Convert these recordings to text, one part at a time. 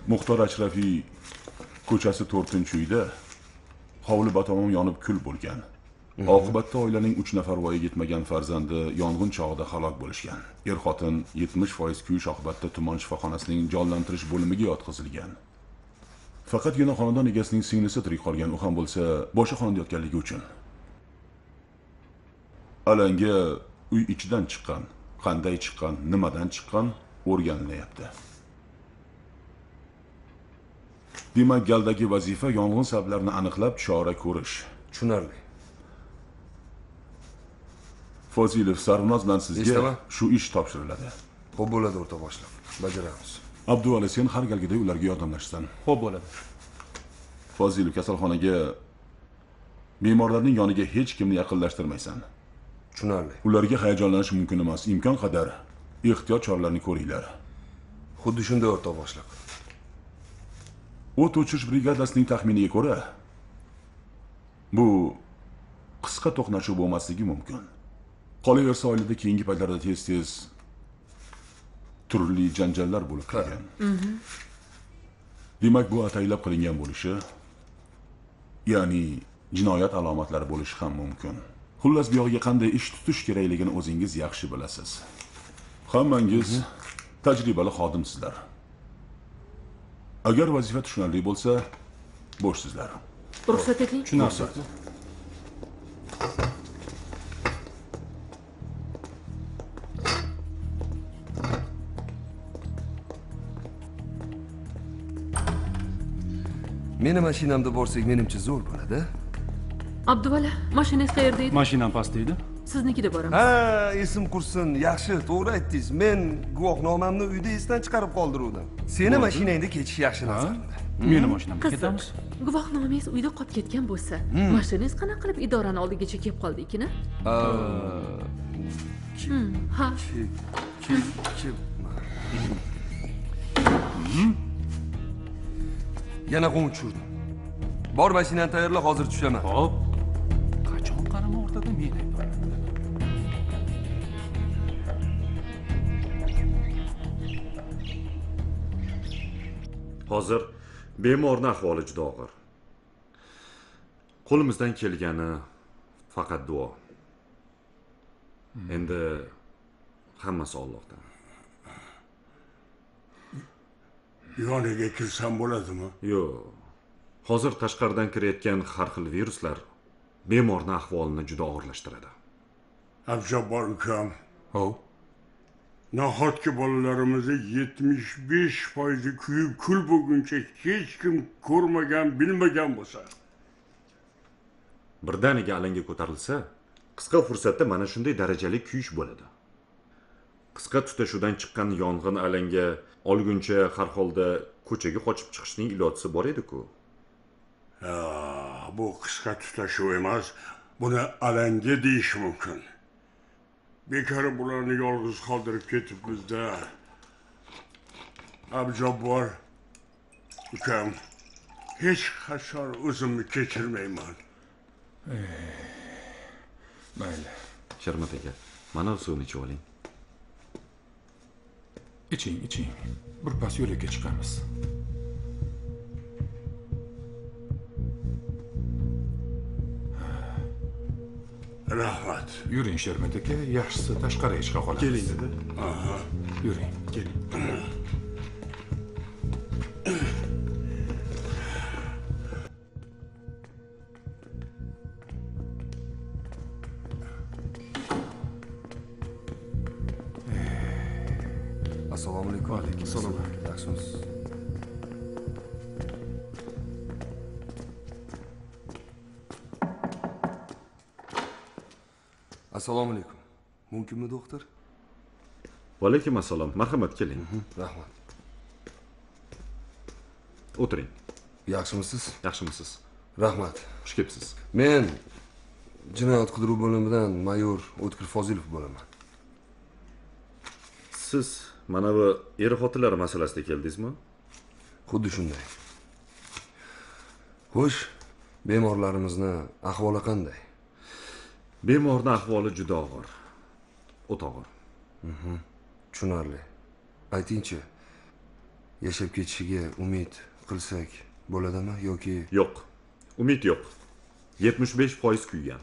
Muxtor Ashrafiy ko'chasi 4-uyda hovli batamom yonib kul bo'lgan. Oqibatda oilaning 3 nafar voyaga yetmagan farzandi yong'in chog'ida halok bo'lishgan. Er-xotin 70% kuyish oqibatda tuman shifoxonasining jonlantirish bo'limiga yotqizilgan. Faqatgina xonadon egasining singlisi tirik qolgan, u ham bo'lsa boshqa xonada yotganligi uchun. Alanga uy ichidan chiqqan, qanday chiqqan, nimadan chiqqan o'rganilyapti. Demak, galdagi vazifa yong'in sabablarini aniqlab chora ko'rish. Tushunarli. Fozilov, Sarvinoz bilan sizga shu ish topshiriladi. Xo'p bo'ladi, o'rta boshliq. Bajaramiz. Abduvali, sen har galgidek ularga yordamlashsan. Xo'p bo'ladi. Fozilov, kasalxonaga bemorlarning yoniga hech kimni yaqinlashtirmaysan. Tushunarli. Ularga hayajonlanish mumkin emas. Imkon qadar ehtiyot choralarini ko'ringlar. Xuddi shunday, o'rta boshliq. O't o'chirish brigadasining taxminiga ko'ra, bu qisqa to'qnashuv bo'lmasligi mumkin. Qolaversa, oilada keyingi paytlarda tez-tez turli janjallar bo'lib turgan. Demak, bu ataylab qilingan bo'lishi, ya'ni jinoyat alomatlari bo'lishi ham mumkin. Xullas, bu yog'iga qanday ish tutish kerakligini o'zingiz yaxshi bilasiz. Hammangiz tajribali xodimsizlar. Agar vazifa tushunarli bo'lsa, bo'shsizlar. Ruxsat eting. Tushunarsiz. Meni mashinamda borsak, menimcha zo'r bo'ladi. Abduvali, mashinangiz qayerda edi? Mashinam pastda edi. Siznikida boramiz. Ha, esim qursin. Yaxshi, to'g'ri aytdingiz. Men guvohnomamni uyda esdan chiqarib qoldirdim. Seni mashinangda ketish yaxshi nazarimda. Meni mashinamga ketamiz. Guvohnomangiz uyda qolib ketgan bo'lsa, mashinangiz qanaqa qilib idorani oldigacha kelib qoldi ekana? Ha. Yana qo'ng tushirdim. Bor mashinani tayyorla, hozir tushaman. Xo'p. Qachon qarama o'rtada men aytaman. Hozir bemorning ahvoli juda og'ir. Qo'limizdan kelgani faqat duo. Endi hammasi Allohdan. Yoniga kirsam bo'ladimi? Yo'q. Hozir tashqaridan kirayotgan har xil viruslar bemorning ahvolini juda og'irlashtiradi. Abjabbor ukam. Hop. Nahotki bolalarimizni 75% kuyib kul bo'lguncha hech kim ko'rmagan, bilmagan bo'lsa. Birdaniga alanga ko'tarilsa, qisqa fursatda mana shunday darajali kuyish bo'ladi. Qisqa tutashuvdan chiqqan yong'in alanga olguncha har holda ko'chaga qochib chiqishning ilojisi bor edi-ku. Bu qisqa tutashuv emas, buni alanga deyish mumkin. Bekor bularni yolg'iz qoldirib ketibmiz-da. Abjabbor ukam, hech qachon o'zimni kechirmayman. Mayli. Sharmat aka, mana suvni ichib oling. Iching. Bir pas yo'lga chiqamiz. Rahmat. Yuring Sharmat aka, yaxshisi tashqariga chiqa qolamiz. Keling dedi. Yuring. Keling. Assalomu alaykum. Assalom. Yaxshimisiz? Assalomu alaykum. Mumkinmi, doktor? Va alaykum assalom. Marhamat, keling. Rahmat. O'tiring. Yaxshimisiz? Yaxshimisiz? Rahmat. Xush kelibsiz. Men jinoyat qidiruv bo'limidan mayor O'tkir Fozilov bo'laman. Siz mana bu er-xotinlar masalasida keldingizmi? Xuddi shunday. Xo'sh, bemorlarimizni ahvoli qanday? Bemorning ahvoli juda og'ir. O'ta og'ir. Tushunarli. Aytingchi, yashab ketishiga umid qilsak bo'ladimi yoki Yo'q. Umid yo'q. 75% kuygan.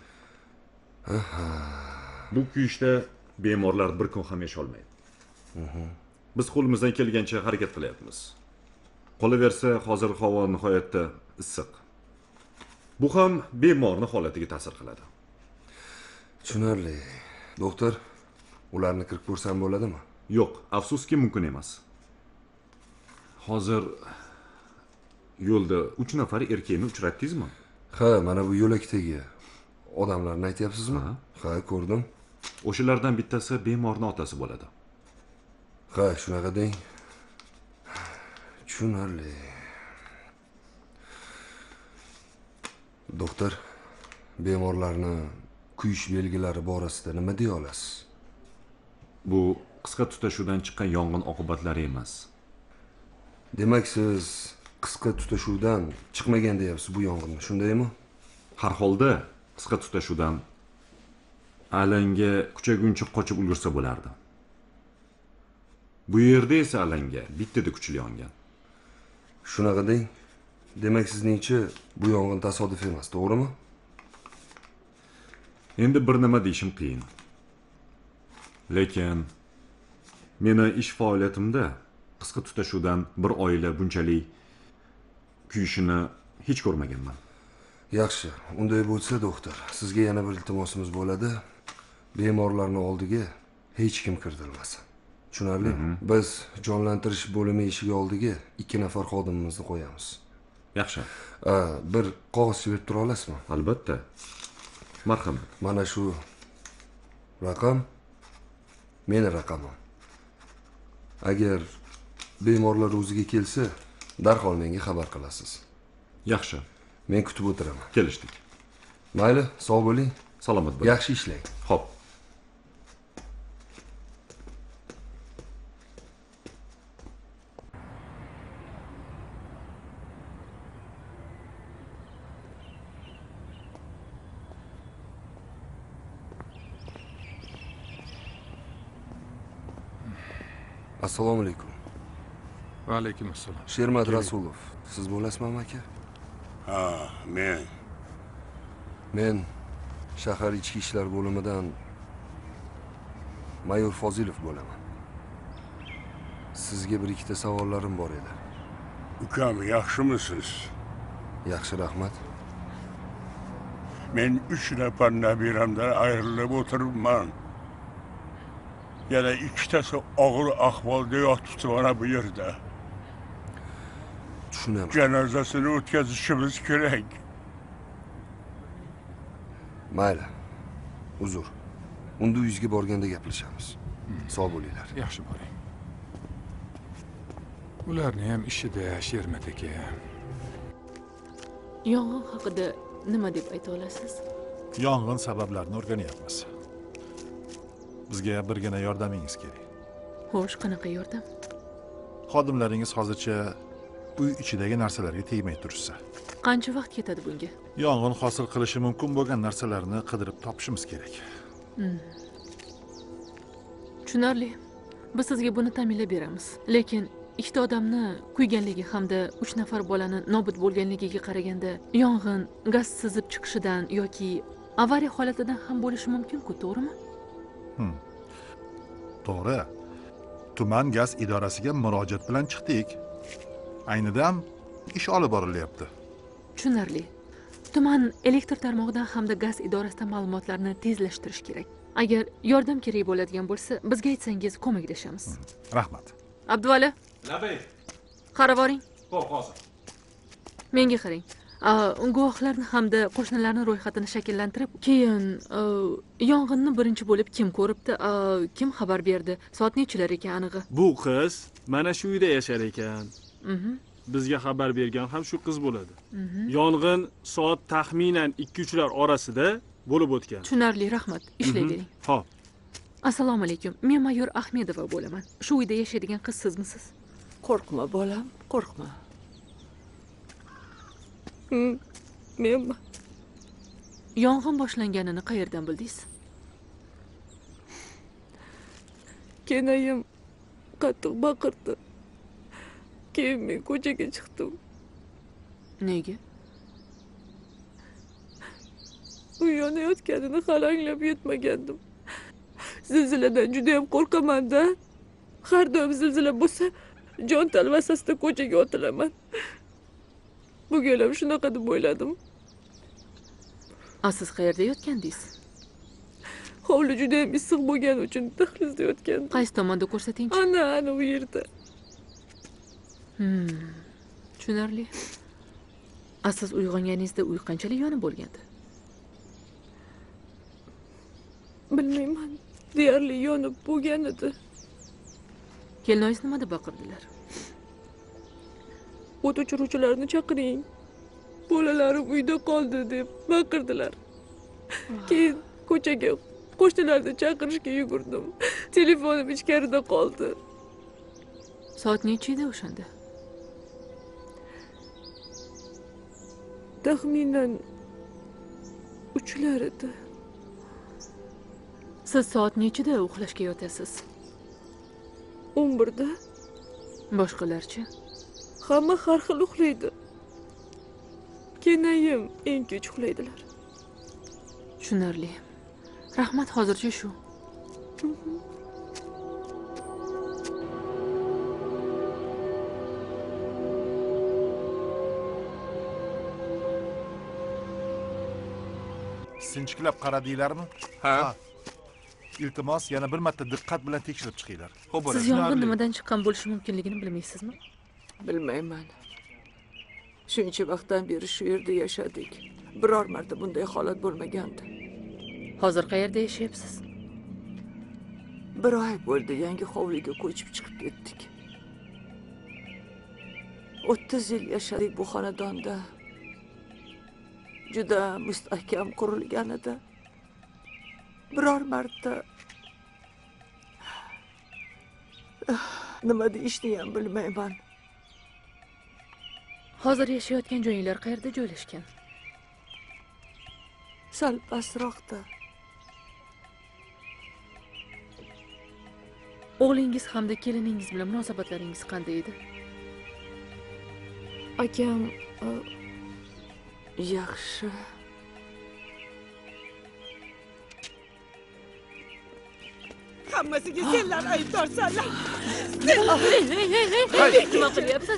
Bu kuyishda bemorlar bir kun ham yasholmaydi. Biz qo'limizdan kelgancha harakat qilyapmiz. Qolaversa, hozir havo nihoyatda issiq. Bu ham bemorning holatiga ta'sir qiladi. tushunarli. Doktor, ularni kirib ko'rsam bo'ladimi? Yo'q, afsuski mumkin emas. Hozir yo'lda 3 nafar erkakni uchratdingizmi? Ha, mana bu yo'lakdagi odamlarni aytyapsizmi? Ha, ko'rdim. O'shalardan bittasi bemorning otasi bo'ladi. Ha, shunaqa deng. Tushunarli. Doktor, bemorlarni kuyish belgilari borasida nima deya olasiz? Bu qisqa tutashuvdan chiqqan yong'in oqibatlari emas. Demak, siz qisqa tutashuvdan chiqmagan deyapsiz bu yong'inni, shundaymi? Har holda qisqa tutashuvdan alanga kuchaguncha qochib ulgursa bo'lardi. Bu yerda esa alanga bittada kuchli yongan. Shunaqa deng. Demak, sizningcha bu yong'in tasodif emas, to'g'rimi? Endi bir nima deyishim qiyin. Lekin meni ish faoliyatimda qisqa tutashuvdan bir oila bunchalik kuyishini hech ko'rmaganman. Yaxshi, unday bo'lsa, doktor, sizga yana bir iltimosimiz bo'ladi. Bemorlarni oldiga hech kim kiritilmasin. Tushunarlimi? Biz jonlantirish bo'limi eshigi oldiga 2 nafar xodimimizni qo'yamiz. Yaxshi. Bir qog'oz berib tura olasizmi? Albatta. Marhamat. Mana shu raqam meni raqamim. Agar bemorlar o'ziga kelsa, darhol menga xabar qilasiz. Yaxshi. Men kutib o'tiraman. Kelishdik. Mayli, sog' bo'ling. Salomat bo'ling. Yaxshi ishlang. Xo'p. Assalomu alaykum. Va alaykum assalom. Shermat Rasulov. Siz bo'lasizmi, aka? Ha, men. Men shahar ichki ishlar bo'limidan mayor Fozilov bo'laman. Sizga bir ikkita savollarim bor edi. Ukam, yaxshimisiz? Yaxshi, rahmat. Men 3 nafar nabiramdan ayrilib o'tiribman. Yana ikkitasi og'ir ahvolda yotibdi mana bu yerda. Tushunaman. Janozasini o'tkazishimiz kerak. Mayli. Uzr. Unda uyingizga borganda gaplashamiz. Sog' bo'linglar. Yaxshi boring. Ularni ham ishida Shermat aka. Yong'in haqida nima deb ayta olasiz? Yong'in sabablarini o'rganyapmiz. Bizga birgina yordamingiz kerak. Xo'sh, qanaqa yordam? Xodimlaringiz hozircha uy ichidagi narsalarga tegmay turishsa. Qancha vaqt ketadi bunga? Yong'in hosil qilishi mumkin bo'lgan narsalarni qidirib topishimiz kerak. Tushunarli. Biz sizga buni ta'minlab beramiz. Lekin ikkita odamni kuyganligi hamda 3 nafar bolani nobud bo'lganligiga qaraganda yong'in gaz sizib chiqishidan yoki avariya holatidan ham bo'lishi mumkin-ku, to'g'rimi? To'g'ri. Tuman gaz idorasiga murojaat bilan chiqdik. Aynidan ish olib borilyapti. Tushunarli. Tuman elektr tarmog'idan hamda gaz idorasidan ma'lumotlarni tezlashtirish kerak. Agar yordam kerak bo'ladigan bo'lsa, bizga aytsangiz ko'maklashamiz. Rahmat. Abduvali, Nabay. qarab oring. Xo'p, hozir. Menga qarang. Guvohlarni hamda qo'shnilarni ro'yxatini shakllantirib, keyin yong'inni birinchi bo'lib kim ko'ribdi, kim xabar berdi, soat nechilar ekan anig'i. Bu qiz mana shu uyda yashar ekan. Bizga xabar bergan ham shu qiz bo'ladi. Yong'in soat taxminan 2-3lar orasida bo'lib o'tgan. Tushunarli, rahmat. Ishlayvering. Xo'p. Assalomu alaykum. Men mayor Ahmedova bo'laman. Shu uyda yashaydigan qiz sizmisiz? Qo'rqma bolam, qo'rqma. Menmi? Yong'in boshlanganini qayerdan bildingiz? Kenayim qattiq baqirdi. Keyin men ko'chaga chiqdim. Nega? U yonayotganini hali anglab yetmagandim. Zilziladan juda ham qo'rqaman-da. Har doim zilzila bo'lsa, jon talvasasida ko'chaga otilaman. Bu gal ham shunaqa deb o'yladim. Siz qayerda yotgandingiz? Hovli juda ham issiq bo'lgani uchun dahlizda yotgandim. Qaysi tomonda ko'rsatingchi? Ana u yerda. Tushunarli. Siz uyg'onganingizda uy qanchalik yonib bo'lgandi? Bilmayman. Deyarli yonib bo'lgan edi. Kelinoyingiz nima deb baqirdilar? O't o'chiruvchilarni chaqiring. Bolalarim uyda qoldi deb baqirdilar. Keyin ko'chaga qo'shnilarni chaqirishga yugurdim. Telefonim ichkarida qoldi. Soat necha edi o'shanda? Taxminan 3lar edi. Siz soat nechida uxlashga yotasiz? 11da. Boshqalarchi? Hamma har xil uxlaydi. Kenayim eng kech uxlaydilar. Tushunarli. Rahmat, hozircha shu. Sinchiklab qaradinglarmi? Ha. Iltimos, yana bir marta diqqat bilan tekshirib chiqinglar. Xo'p, Siz yong'in nimadan chiqqan bo'lishi mumkinligini bilmaysizmi? Bilmayman. Shuncha vaqtdan beri shu yerda yashadik. Biror marta bunday holat bo'lmagandi. Hozir qayerda yashayapsiz? 1 oy bo'ldi, yangi hovliga ko'chib chiqib ketdik. 30 yil yashadik bu xonadonda. Juda mustahkam qurilgan edi. Biror marta nima deyishni ham bilmayman. Hozir yashayotgan joyinglar qayerda joylashgan? Sal pastroqda. O'g'lingiz hamda keliningiz bilan munosabatlaringiz qanday edi? Akam yaxshi. Hammasiga senlar aybdorsanlar. Hey, nima qilyapsiz?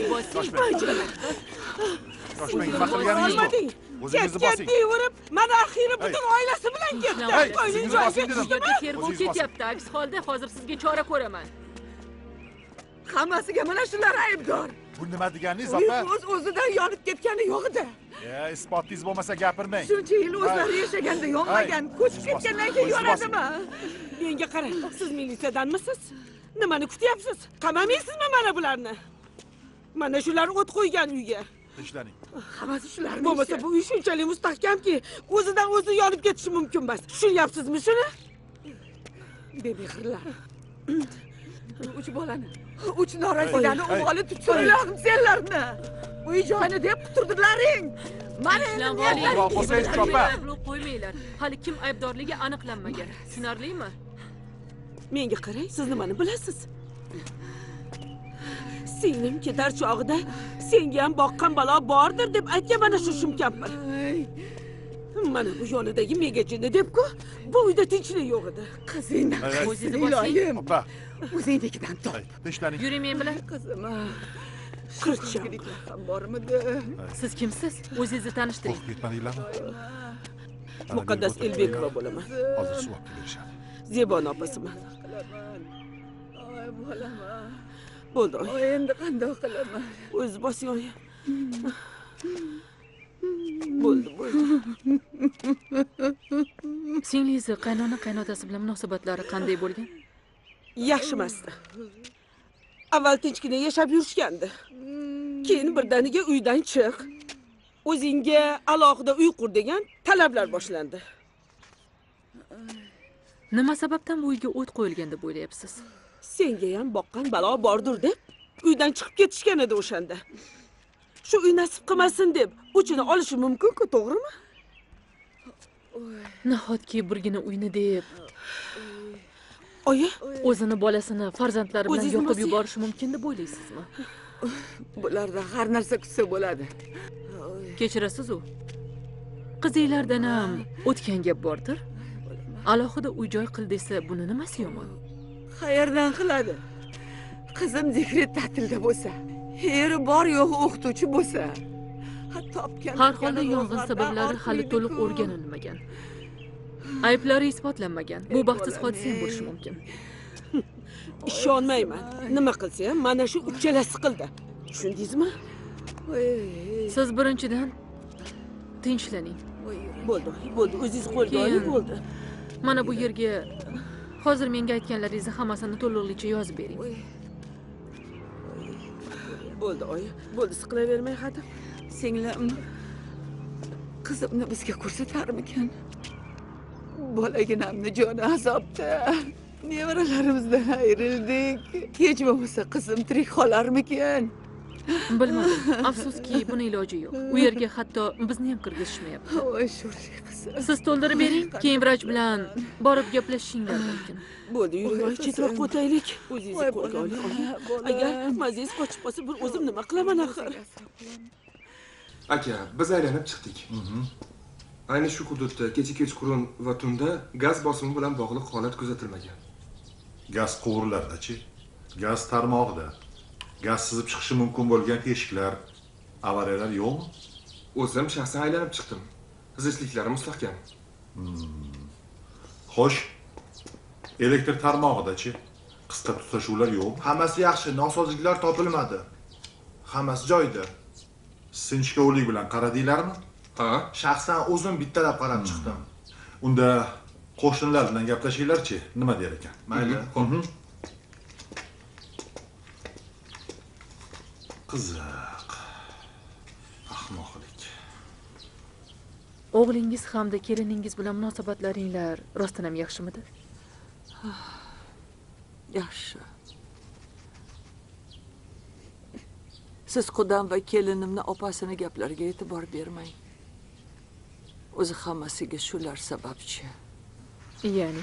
Shoshmang, nima qilganingiz bor? O'zingizni bosing. Ketdi, mana axiyri butun oilasi bilan ketdi. O'zingizni bosing dedim. Tergov ketyapti. Aks holda hozir sizga chora ko'raman. Hammasiga mana shular aybdor. Bu nima deganingiz, opa? O'zidan yonib ketgani yo'q edi. Isbotingiz bo'lmasa gapirmang. Shuncha yil o'zlari yashaganda yonmagan, ko'chib ketgandan keyin yonadimi? Menga qarang, siz militsiyadanmisiz? Nimani kutyapsiz? Qamamaysizmi mana bularni? Mana shular o't qo'ygan uyga. Tishlaning. Hammasi shular. Bo'lmasa bu uy shunchalik mustahkamki, o'zidan o'zi yonib ketishi mumkin emas. Tushunyapsizmi shuni? Bebehrlar. 3 bolani, 3 norasidani uvoli tutsunlar senlarni. Uy joyini deb turdilaring. Mana endi qo'ymanglar. Hali kim aybdorligi aniqlanmagan. Tushunarlimi? Menga qarang, siz nimani bilasiz? Singlim ketar chog'ida senga ham boqqan balo bordir deb aytgan mana shu shumkampir. Mana bu yonidagi megajinni deb-ku, bu uyda tinchlik yo'q edi. Qizingdan o'zingizni bosing. Opa, o'zingnikidan top. tishlaning. Yuring men bilan. Qizim. Qirchchiliklar ham bormidi? Siz kimsiz? O'zingizni tanishtiring. Ketmadinglarmi? Muqaddas Elbekova bo'laman. Hozir suv olib berishadi. Zeboni opasiman. Oy bolam. Bo'ldi. Endi qanday qilaman? O'zi bosing oyi. Bo'ldi. Singlingiz qaynona qaynotasi bilan munosabatlari qanday bo'lgan? Yaxshi emasdi. Avval tinchgina yashab yurishgandi. Keyin birdaniga uydan chiq. O'zingga alohida uy qur degan talablar boshlandi. Nima sababdan bu uyga o't qo'yilgan deb o'ylayapsiz? Senga ham boqqan balo bordir deb uydan chiqib ketishgan edi o'shanda. Shu uy nasib qilmasin deb o'chini olishi mumkin-ku, to'g'rimi? Nahotki birgina uyni deb Oyi, O'zini bolasini farzandlari bilan O'zingiz yoqib nima yuborishi mumkin deb o'ylaysizmi? bularda har narsa kutsa bo'ladi. Kechirasiz u. Qizinglardan ham o'tgan gap bordir. Alohida uy-joy qil desa, buni nimasi yomon? Qayerdan qiladi? Qizim dekret ta'tilda bo'lsa, eri bor yo'q o'qituvchi bo'lsa, topgan Har holda yong'in sabablari hali to'liq o'rganilmagan. Ayblari isbotlanmagan. Bu baxtsiz hodisa ham bo'lishi mumkin. Ishonmayman. Nima qilsa ham mana shu uchalasi qildi. Tushundingizmi? Siz birinchidan tinchlaning. Bo'ldi, bo'ldi. O'zingiz qo'lga oling, bo'ldi. Mana bu yerga hozir menga aytganlaringizni hammasini to'liqlicha yozib bering. Bo'ldi, oyi. Bo'ldi, siqilavermay hadim. Singlim, qizimni bizga ko'rsatarmikan? Bolaginamni joni azobda. Nevaralarimizdan ayrildik. Hech bo'lmasa qizim tirik qolarmikan? Bilmadim. Afsuski, buni iloji yo'q. U yerga hatto bizni ham kirgizishmayapti. Voy sho'rlik qizim. Siz to'ldirib bering, keyin vrach bilan borib gaplashishinglar mumkin. Bo'ldi, yuring, oyi, chetroqqa o'taylik. O'zingizni qo'lga oling. Agar mazingiz qochib qolsa, bir o'zim nima qilaman axir? Aka, biz aylanib chiqdik. Ayni shu hududda kecha-kechqurun va tunda gaz bosimi bilan bog'liq holat kuzatilmagan. Gaz quvurlarida-chi? Gaz tarmog'ida. Gaz sizib chiqishi mumkin bo'lgan teshiklar, avariyalar yo'qmi? O'zim shaxsan aylanib chiqdim. Zichlliklari mustahkam. Xo'sh. Elektr tarmog'ida-chi? Qisqa tutashuvlar yo'qmi? Hammasi yaxshi, nosozliklar topilmadi. Hammasi joyida. Sinchkovlik bilan qaradinglarmi? Ha? Shaxsan o'zim bittalab qarab chiqdim. Unda qo'shnilar bilan gaplashinglar-chi, nima der ekan? Mayli. Qiziq. Ahmoqlik. O'g'lingiz hamda keliningiz bilan munosabatlaringlar rostdan ham yaxshimidi? Yaxshi. Siz qudam va kelinimni opasini gaplariga e'tibor bermang. O'zi hammasiga shular sababchi. Ya'ni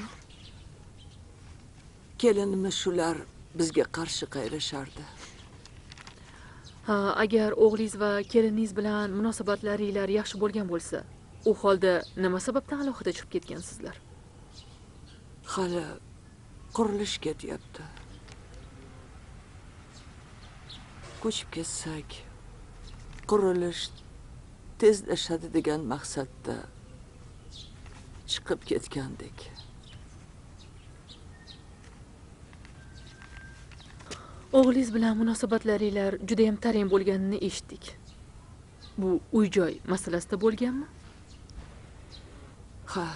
Kelinimni shular bizga qarshi qayrashardi. ha, agar o'g'lingiz va keliningiz bilan munosabatlaringlar yaxshi bo'lgan bo'lsa, u holda nima sababdan alohida chiqib ketgansizlar? Hali qurilish ketyapti. Ko'chib ketsak, qurilish tezlashadi degan maqsadda chiqib ketgandik. O'g'lingiz bilan munosabatlaringlar juda ham tarin bo'lganini eshitdik. Bu uy-joy masalasida bo'lganmi? Ha.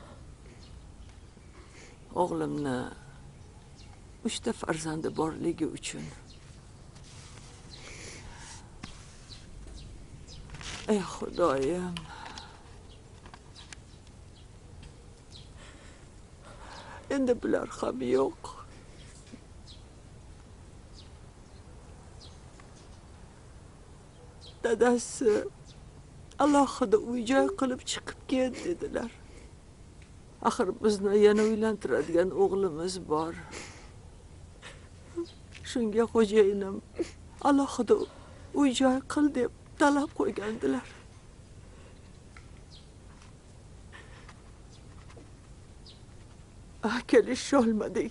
O'g'limni 3 ta farzandi borligi uchun ey Xudoyim. Endi bular ham yo'q. Dadasi alohida uy-joy qilib chiqib ket dedilar. Axir bizni yana uylantiradigan o'g'limiz bor. Shunga xo'jayinim alohida uy-joy qil deb talab qo'ygandilar. Kelisholmadik.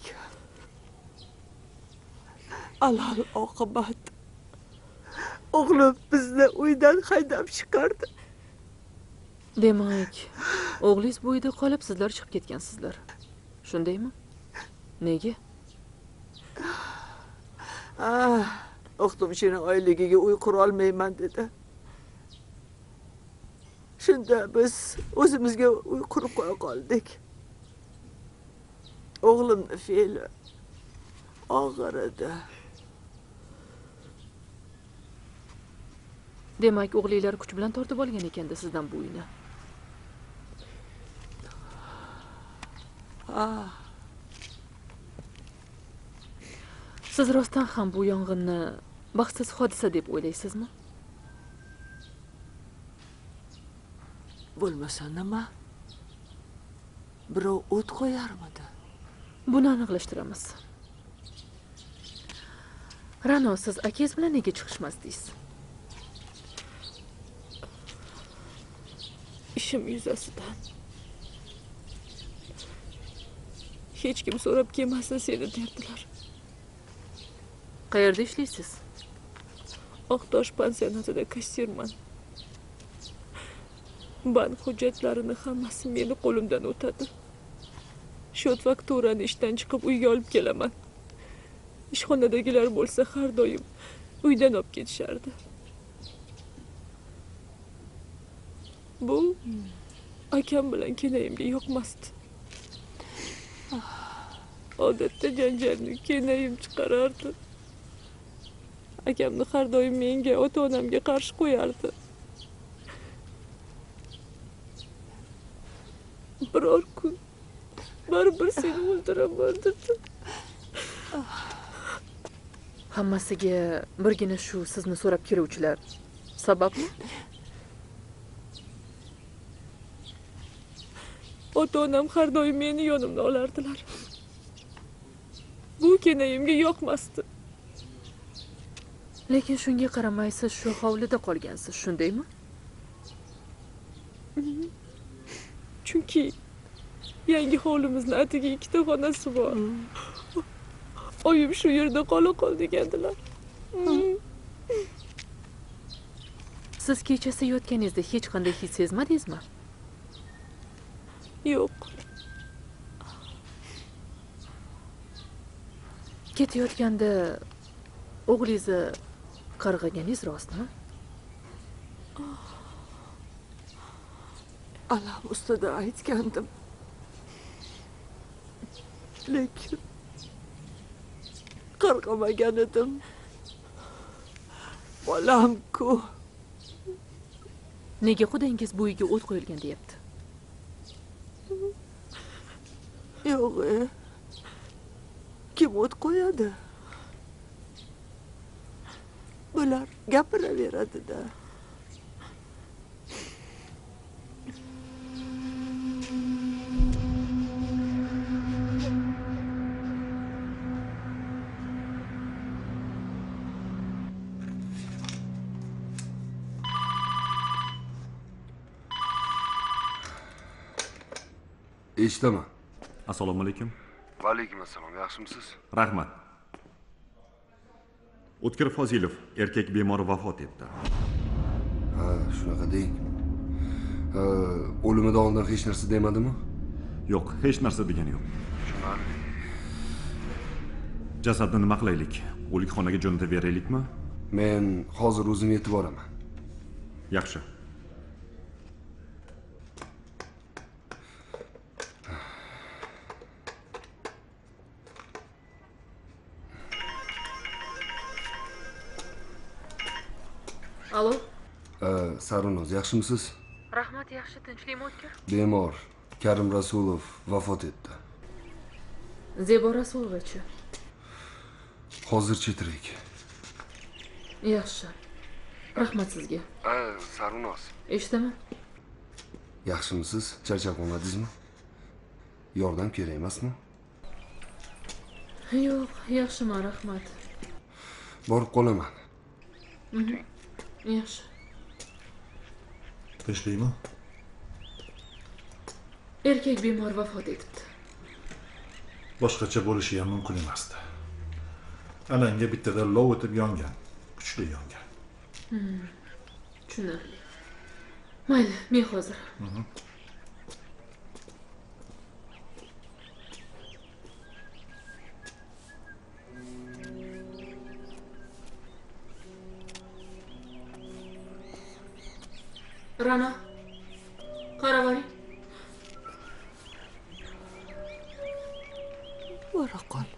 Alal oqibat o'g'lim bizni uydan haydab chiqardi. Demak, o'g'lingiz bu uyda qolib, sizlar chiqib ketgansizlar. Shundaymi? Nega? O'qituvchining oyligiga uy qura olmayman dedi. Shunda biz o'zimizga uy qurib qo'ya qoldik. O'g'limning fe'li og'ir edi. Demak, o'g'linglar kuch bilan tortib olgan ekanda sizdan bu uyni. Siz rostdan ham bu yong'inni baxtsiz hodisa deb o'ylaysizmi? Bo'lmasa nima? Birov o't qo'yarmidi? Buni aniqlashtiramiz. Ra'no, siz akangiz bilan nega chiqishmasdingiz? Ishim yuzasidan. Hech kim so'rab kelmasin seni derdilar. Qayerda ishlaysiz? Oqtosh pansionatida kassirman. Bank hujjatlarini hammasi meni qo'limdan o'tadi. Shot fakturani ishdan chiqib uyga olib kelaman. Ishxonadagilar bo'lsa har doim uydan olib ketishardi. Bu akam bilan kenayimga yoqmasdi. Odatda janjalni kenayim chiqarardi. Akamni har doim menga, ota-onamga qarshi qo'yardi. Biror kun baribir seni o'ldiraman dedi. Hammasiga birgina shu sizni so'rab keluvchilar sababmi? Ota-onam har doim meni yonimda olardilar. Bu kenayimga yoqmasdi. Lekin shunga qaramay siz shu hovlida qolgansiz, shundaymi? Chunki yangi hovlimizni atiga 2 xonasi bor. Oyim shu yerda qol degandilar. Siz kechasi yotganingizda hech qanday his sezmadingizmi? Yo'q. Ketayotganda o'g'lingizni qarg'aganingiz rostmi? Alam ustida aytgandim. Lekin qarg'amagan edim. Bolam-ku. Nega xudoingiz bu uyga o't qo'yilgan deyapti? Yo'q, kim o't qo'yadi? Bular gapiraveradi-da. Eshitaman. Assalomu alaykum. Va alaykum assalom. Yaxshimisiz? Rahmat. O'tkir Fozilov, erkak bemor vafot etdi. Ha, shunaqa deng. O'limidan oldin hech narsa demadimi? Yo'q, hech narsa degani yo'q. Jasadni nima qilaylik? O'likxonaga jo'natib beraylikmi? Men hozir o'zim yetib boraman. Yaxshi. Alo? Sarunoz, yaxshimisiz? Rahmat, yaxshi, tinchlikmi O'tkir? Bemor Karim Rasulov vafot etdi. Zebo Rasulovachi. Hozircha tirik. Yaxshi. Rahmat sizga. Sarunoz. Eshitaman. Yaxshimisiz? Charchab qolmadingizmi? Yordam kerak emasmi? Yo'q, yaxshiman, rahmat. Borib qolaman. Yaxshi. Tinchlikmi? Erkak bemor vafot etibdi. Boshqacha bo'lishi ham mumkin emasdi. Alanga bittada lov o'tib yongan, kuchli yongan. Tushunarli. Mayli, men hozir. Ra'no, qarab oling. Bora qol.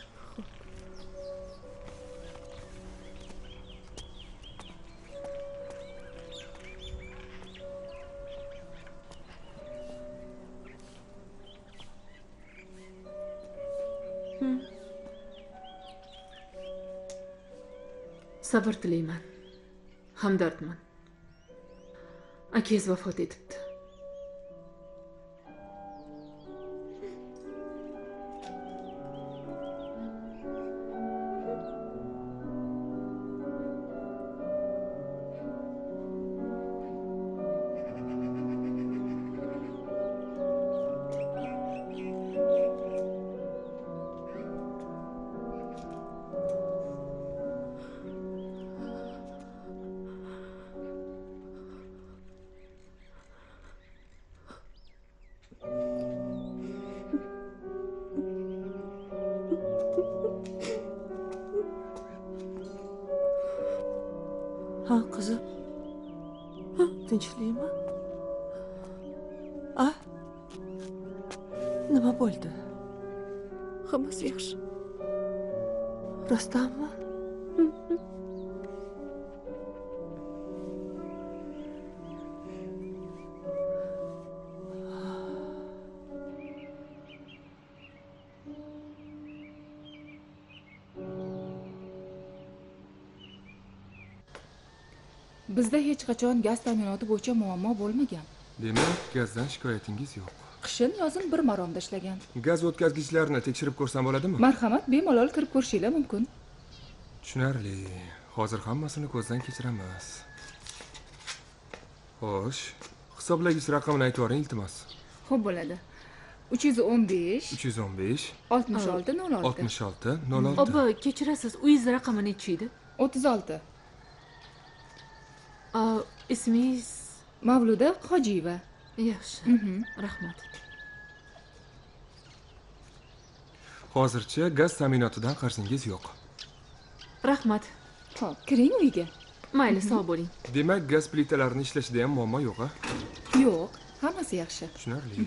Sabr tilayman. Hamdardman. Akangiz vafot etibdi. Ha qizim. Ha, tinchlikmi? A? Nima bo'ldi? Hammasi yaxshi. Rostdanmi? Bizda hech qachon gaz ta'minoti bo'yicha muammo bo'lmagan. Demak, gazdan shikoyatingiz yo'q. Qishin yozin bir maromda ishlagan. Gaz o'tkazgichlarni tekshirib ko'rsam bo'ladimi? Marhamat, bemalol kirib ko'rishinglar mumkin. Tushunarli. Hozir hammasini ko'zdan kechiramiz. Xo'sh, hisoblagich raqamini aytib yuboring, iltimos. Xo'p bo'ladi. 315 315 66 06 66 06. Opa, kechirasiz, uyingiz raqami nechi edi? 36. Ismingiz Mavluda Hojiyeva. Yaxshi. Rahmat. Hozircha gaz ta'minotidan qarzingiz yo'q. Rahmat. Xo'p, kiring uyga. Mayli, sog' bo'ling. Demak, gaz plitalarini ishlashida ham muammo yo'q-a? Yo'q, hammasi yaxshi. Tushunarli.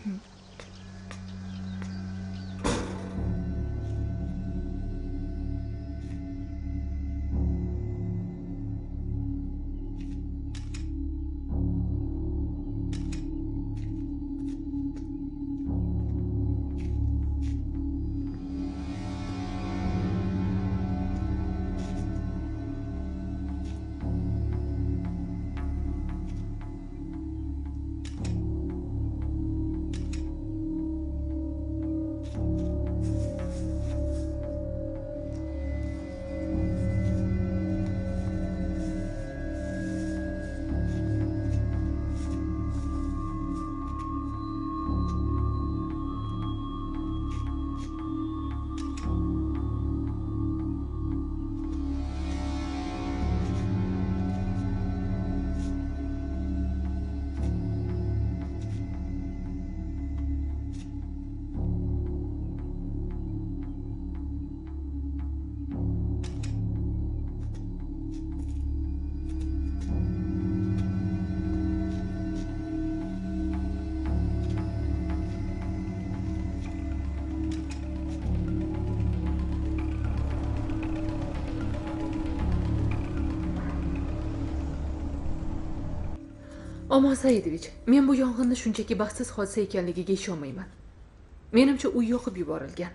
Omon Saidovich, men bu yong'inni shunchaki baxtsiz hodisa ekanligiga ishonmayman. Menimcha uy yoqib yuborilgan.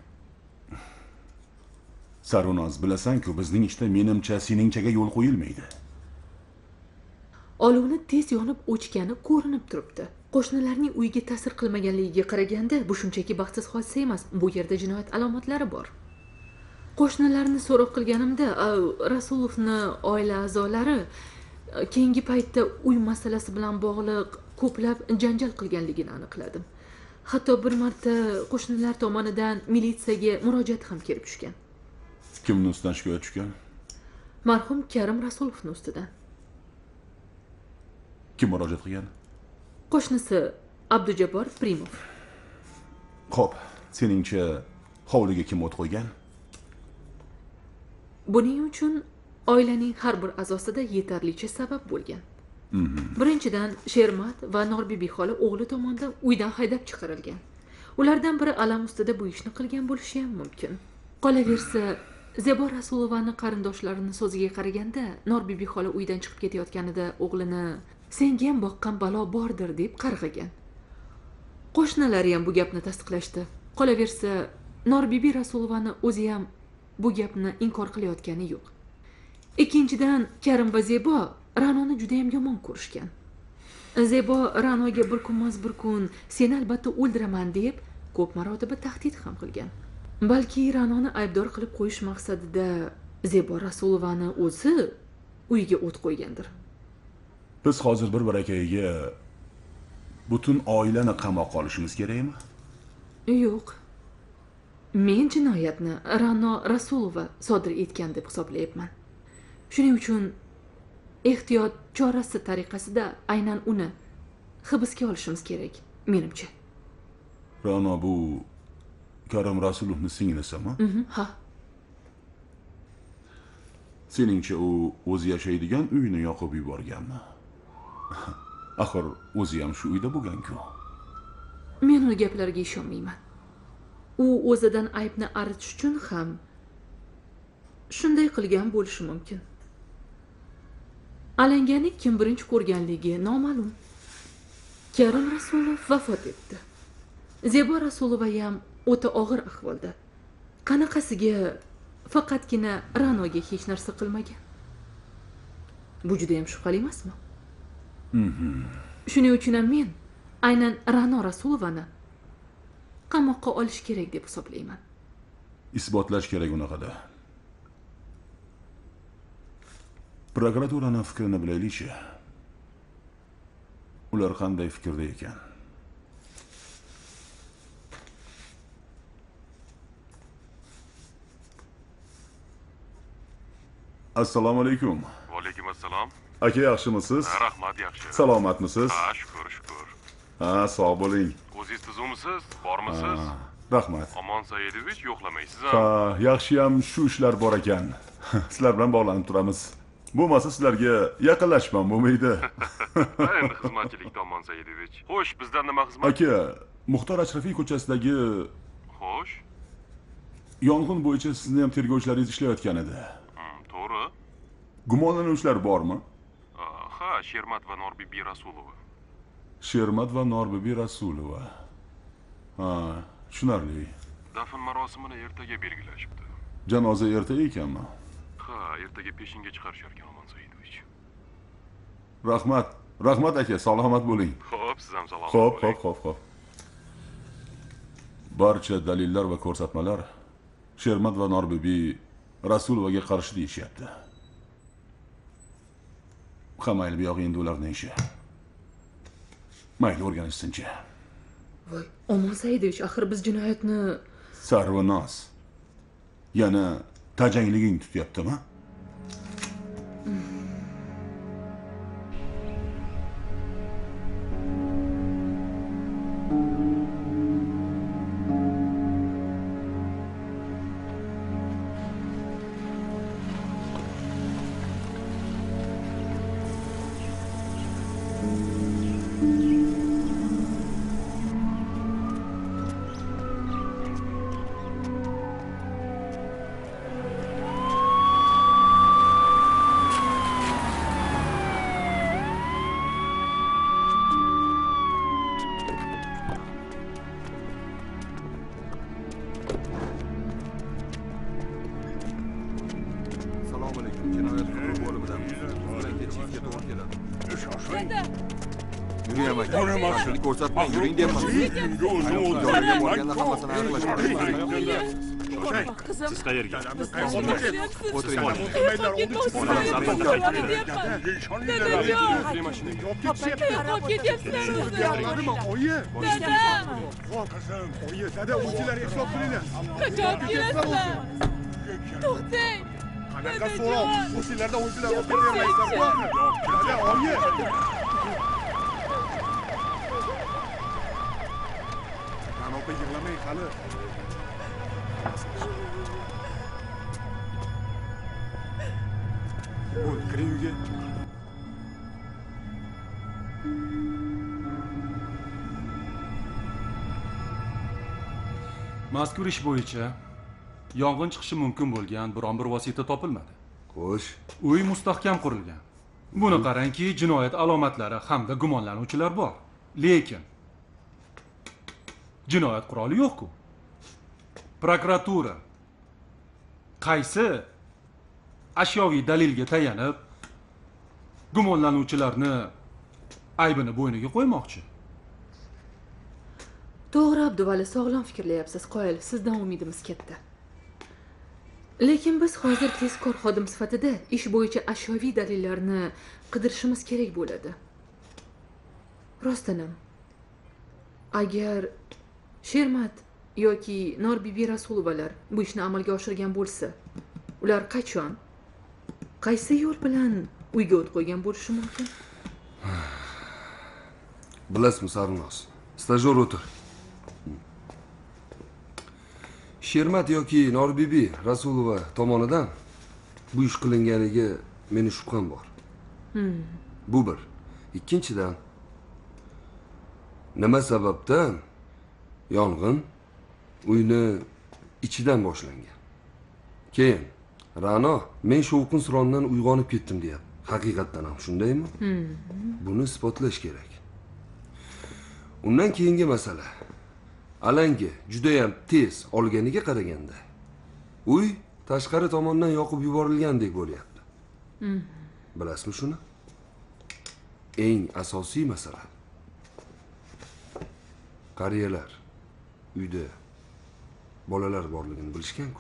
Sarunoz, bilasan-ku, bizning ishda menimcha seningchaga yo'l qo'yilmaydi. Olovni tez yonib o'chgani ko'rinib turibdi. Qo'shnilarning uyiga ta'sir qilmaganligiga qaraganda, bu shunchaki baxtsiz hodisa emas. Bu yerda jinoyat alomatlari bor. Qo'shnilarni so'roq qilganimda, Rasulovni oila a'zolari keyingi paytda uy masalasi bilan bog'liq ko'plab janjal qilganligini aniqladim. Hatto bir marta qo'shnilar tomonidan militsiyaga murojaat ham kelib tushgan. Kimning ustidan shikoyat tushgan? Marhum Karim Rasulovning ustidan. Kim murojaat qilgan? Qo'shnisi Abdujabbor Primov. Xo'p, seningcha hovliga kim o't qo'ygan? Buning uchun oilaning har bir a'zosida yetarlicha sabab bo'lgan. Birinchidan, Shermat va Norbibi xola o'g'li tomonidan uydan haydab chiqarilgan. Ulardan biri alam ustida bu ishni qilgan bo'lishi ham mumkin. Qolaversa, Zebo Rasulovani qarindoshlarining so'ziga qaraganda, Norbibi xola uydan chiqib ketayotganida o'g'lini senga ham boqqan balo bordir deb qarg'agan. Qo'shnilari ham bu gapni tasdiqlashdi. Qolaversa, Norbibi Rasulovani o'zi ham bu gapni inkor qilayotgani yo'q. Ikkinchidan, Karim va Zebo Ranoni juda ham yomon ko'rishgan. Zebo Ranoga bir kunmas bir kun seni albatta o'ldiraman deb ko'p marotaba tahdid ham qilgan. Balki Ranoni aybdor qilib qo'yish maqsadida Zebo Rasulovani o'zi uyiga o't qo'ygandir. Biz hozir bir barakayiga butun oilani qamoqqa olishimiz kerakmi? Yo'q. Men jinoyatni Rano Rasulova sodir etgan deb hisoblayapman. Shuning uchun ehtiyot chorasi tariqasida aynan uni hibsga olishimiz kerak, menimcha. Rano bu Karim Rasulovning singlisimi? Ha. Seningcha u o'zi yashaydigan uyini yoqib yuborganmi? Axir o'zi ham shu uyda bo'lgan-ku. Men uning gaplariga ishonmayman. U o'zidan aybni aritish uchun ham shunday qilgan bo'lishi mumkin. Alangani kim birinchi ko'rganligi noma'lum. Karim Rasulov vafot etdi. Zebo Rasulova ham o'ta og'ir ahvolda. Qanaqasiga faqatgina Ra'noga hech narsa qilmagan. Bu juda ham shubhali emasmi? Shuning uchun ham men aynan Ra'no Rasulovani qamoqqa olish kerak deb hisoblayman. Isbotlash kerak unaqada. Prokuraturaning fikrini bilaylik-chi. Ular qanday fikrda ekan? Assalomu alaykum. Va alaykum assalom. Aka, yaxshimisiz? Rahmat, yaxshi. Salomatmisiz? Ha, shukr. Ha, sog' bo'ling. O'zingiz tuzumisiz? Bormisiz? Rahmat. Omon Saidovich yo'qlamaysiz Ha, yaxshi ham shu ishlar bor ekan. Sizlar bilan bog'lanib turamiz. Bo'lmasa sizlarga yaqinlashmam bo'lmaydi. Endi xizmatchilikda Omon Saidovich. Xo'sh, bizdan nima xizmat? Aka, Muxtor Ashrafiy ko'chasidagi Xo'sh. yong'in bo'yicha sizni ham tergovchilaringiz ishlayotgan edi. To'g'ri. Gumonlanuvchilar bormi? Ha, Shermat va Norbibi Rasulova. Shermat va Norbibi Rasulova. Ha, tushunarli. Dafn marosimini ertaga belgilashibdi. Janoza erta ekanmi? Ha, ertaga peshinga chiqarisharkan Omon Saidovich. Rahmat aka, salomat bo'ling. Xo'p, siz ham salomat bo'ling. Xo'p. Barcha dalillar va ko'rsatmalar Shermat va Norbibi Rasulovaga qarshi deyishyapti. Mayli, bu yog'i endi ularning ishi. Mayli, o'rganishsinchi. Voy, Omon Saidovich, axir biz jinoyatni Sarvinoz. Yana tajangliging tutyaptimi? Ko'rsatmang, yuring deyapman. Joyiga borganda hammasini aniqlash. Siz qayerga? O'tiring. Oyi, dada, o'zilar hisob qilinglar. Qachon kelasizlar? To'xtang. Qanaqa so'roq? O'shalarda o'zilar olib bermaysizlar. Dada, oyi. Opa, yig'lamang hali. Bo'l, kiring uyga. Mazkur ish bo'yicha yong'in chiqishi mumkin bo'lgan biron bir vosita topilmadi. Xo'sh, uy mustahkam qurilgan. Buni qarangki, jinoyat alomatlari hamda gumonlanuvchilar bor. Lekin jinoyat quroli yo'q-ku. Prokuratura qaysi ashyoviy dalilga tayanib gumonlanuvchilarni aybini bo'yniga qo'ymoqchi? To'g'ri, Abduvali, sog'lom fikrlayapsiz. Qoyil, sizdan umidimiz katta. Lekin biz hozir tezkor xodim sifatida ish bo'yicha ashyoviy dalillarni qidirishimiz kerak bo'ladi. Rostdan ham agar Shermat yoki Norbibi Rasulovalar bu ishni amalga oshirgan bo'lsa, ular qachon, qaysi yo'l bilan uyga o't qo'ygan bo'lishi mumkin? Bilasizmi, Sarvinoz? Stajyor o'tir. Shermat yoki Norbibi Rasulova tomonidan bu ish qilinganiga meni shubham bor. Bu bir. Ikkinchidan, nima sababdan yong'in uyni ichidan boshlangan? Keyin Ra'no men shovqin-surondan uyg'onib ketdim deyapti. Haqiqatdan ham shundaymi? Buni isbotlash kerak. Undan keyingi masala. Alanga juda ham tez olganiga qaraganda, uy tashqari tomondan yoqib yuborilgandek bo'lyapti. Bilasizmi shuni? Eng asosiy masala. Qariyalar uyda bolalar borligini bilishgan-ku.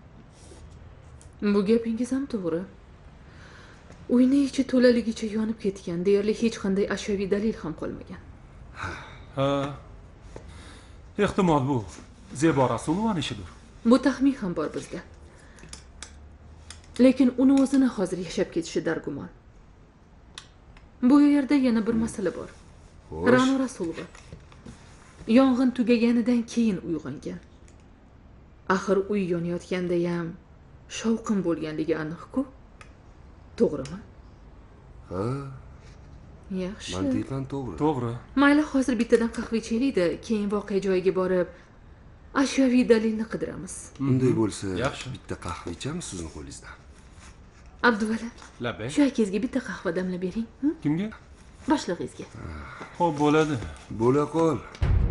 Bu gapingiz ham to'g'ri. Uyning ichi to'laligicha yonib ketgan, deyarli hech qanday ashyoviy dalil ham qolmagan. Ha. Ehtimol bu Zebo Rasulovaning ishidir. Bu taxmin ham bor bizda. Lekin uni o'zini hozir yashab ketishi dargumon. Bu yerda yana bir masala bor. Ra'no Rasulova yong'in tugaganidan keyin uyg'ongan. Axir uy yonayotganda ham shovqin bo'lganligi aniq-ku. To'g'rimi? Ha, yaxshi. mantiqan to'g'ri. To'g'ri. Mayli, hozir bittadan qahva ichaylik-da, keyin voqea joyiga borib ashyoviy dalilni qidiramiz. Unday bo'lsa, Yaxshi. bitta qahva ichamiz sizning qo'lingizdan. Abduvali, Labay. shu akangizga bitta qahva damlab bering. Kimga? Boshlig'ingizga. Xo'p, bo'ladi. Bo'la qol.